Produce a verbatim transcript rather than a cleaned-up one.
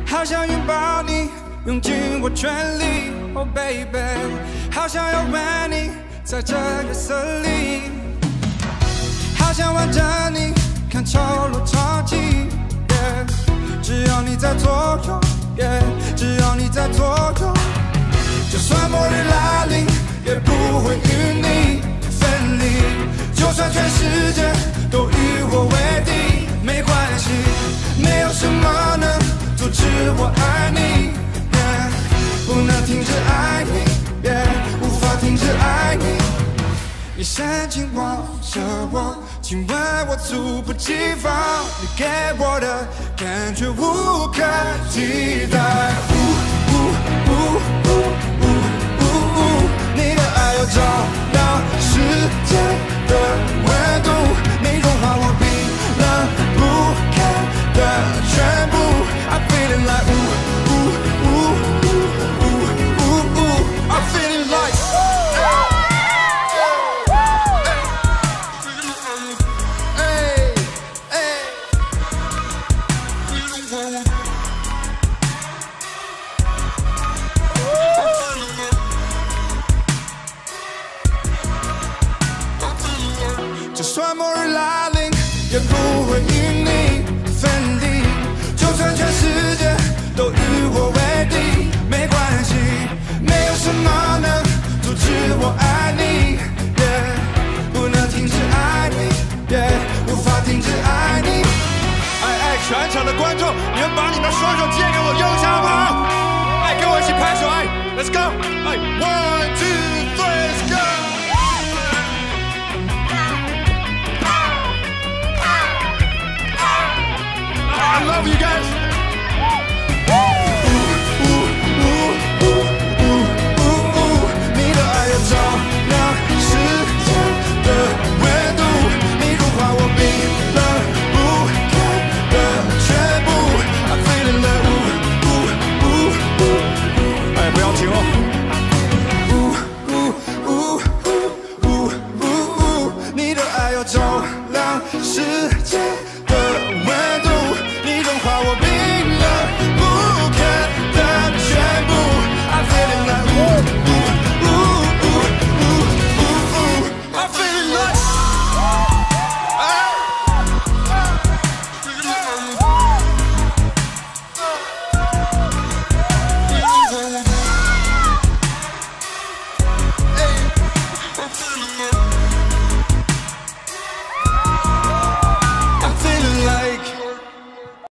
好想拥抱你，用尽我全力。Oh baby， 好想要吻你，在这夜色里。好想挽着你，看潮落潮起。Yeah， 只要你在左右。Yeah， 只要你在左右。就算末日来临，也不会与你分离。就算全世界都与我为敌，没关系，没有什么能阻止我爱你。Yeah， 不能停止爱你。Yeah， 无法停止爱你。你深情望着我，亲吻我猝不及防，你给我的感觉无可替代。呜呜呜呜呜呜呜，你的爱要找到世界的温度，你融化我冰冷不堪的全部。I'm feeling like ooh ooh ooh ooh ooh ooh ooh. I'm feeling like. Hey, hey. 就算末日来临，也不会与你分离。就算全世界都与我为敌，没关系，没有什么能阻止我爱。